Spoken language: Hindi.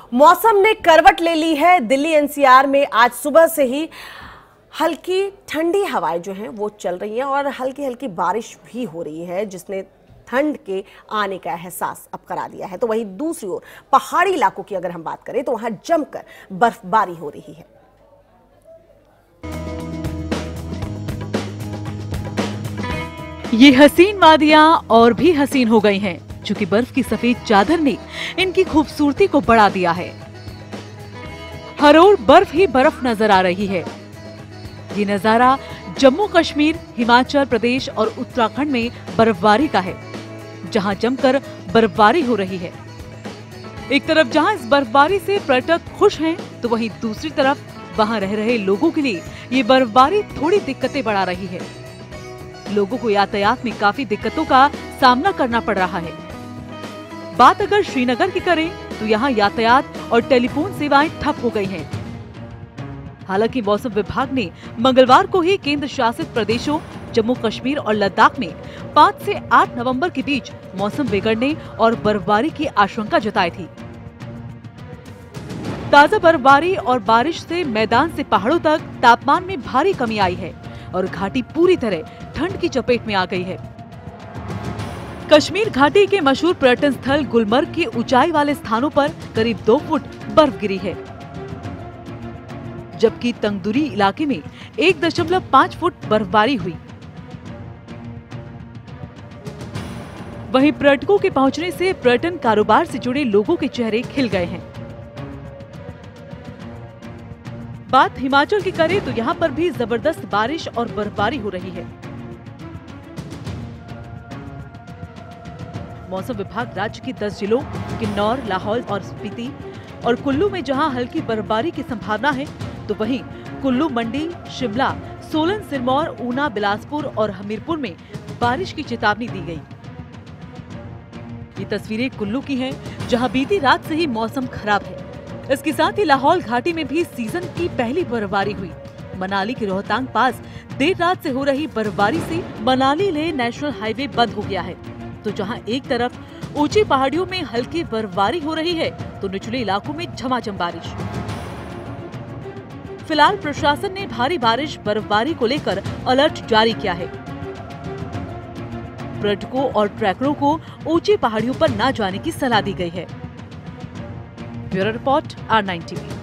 मौसम ने करवट ले ली है। दिल्ली एनसीआर में आज सुबह से ही हल्की ठंडी हवाएं जो हैं वो चल रही हैं और हल्की हल्की बारिश भी हो रही है, जिसने ठंड के आने का एहसास अब करा दिया है। तो वहीं दूसरी ओर पहाड़ी इलाकों की अगर हम बात करें तो वहां जमकर बर्फबारी हो रही है। ये हसीन वादियां और भी हसीन हो गई हैं, क्योंकि बर्फ की सफेद चादर ने इनकी खूबसूरती को बढ़ा दिया है। हर ओर बर्फ ही बर्फ नजर आ रही है। ये नजारा जम्मू कश्मीर, हिमाचल प्रदेश और उत्तराखंड में बर्फबारी का है, जहां जमकर बर्फबारी हो रही है। एक तरफ जहां इस बर्फबारी से पर्यटक खुश हैं, तो वहीं दूसरी तरफ वहां रह रहे लोगों के लिए ये बर्फबारी थोड़ी दिक्कतें बढ़ा रही है। लोगों को यातायात में काफी दिक्कतों का सामना करना पड़ रहा है। बात अगर श्रीनगर की करें तो यहाँ यातायात और टेलीफोन सेवाएं ठप हो गई हैं। हालांकि मौसम विभाग ने मंगलवार को ही केंद्र शासित प्रदेशों जम्मू कश्मीर और लद्दाख में 5 से 8 नवंबर के बीच मौसम बिगड़ने और बर्फबारी की आशंका जताई थी। ताजा बर्फबारी और बारिश से मैदान से पहाड़ों तक तापमान में भारी कमी आई है और घाटी पूरी तरह ठंड की चपेट में आ गई है। कश्मीर घाटी के मशहूर पर्यटन स्थल गुलमर्ग की ऊंचाई वाले स्थानों पर करीब 2 फुट बर्फ गिरी है, जबकि तंगदुरी इलाके में 1.5 फुट बर्फबारी हुई। वहीं पर्यटकों के पहुंचने से पर्यटन कारोबार से जुड़े लोगों के चेहरे खिल गए हैं। बात हिमाचल की करें तो यहाँ पर भी जबरदस्त बारिश और बर्फबारी हो रही है। मौसम विभाग राज्य के 10 जिलों किन्नौर, लाहौल और स्पीति और कुल्लू में जहां हल्की बर्फबारी की संभावना है, तो वहीं कुल्लू, मंडी, शिमला, सोलन, सिरमौर, ऊना, बिलासपुर और हमीरपुर में बारिश की चेतावनी दी गई। ये तस्वीरें कुल्लू की हैं, जहां बीती रात से ही मौसम खराब है। इसके साथ ही लाहौल घाटी में भी सीजन की पहली बर्फबारी हुई। मनाली के रोहतांग पास देर रात से हो रही बर्फबारी से मनाली लेह नेशनल हाईवे बंद हो गया है। तो जहां एक तरफ ऊंची पहाड़ियों में हल्की बर्फबारी हो रही है, तो निचले इलाकों में झमाझम बारिश। फिलहाल प्रशासन ने भारी बारिश बर्फबारी को लेकर अलर्ट जारी किया है। पर्यटकों और ट्रैकरों को ऊंची पहाड़ियों पर न जाने की सलाह दी गई है। Bureau report R9 TV।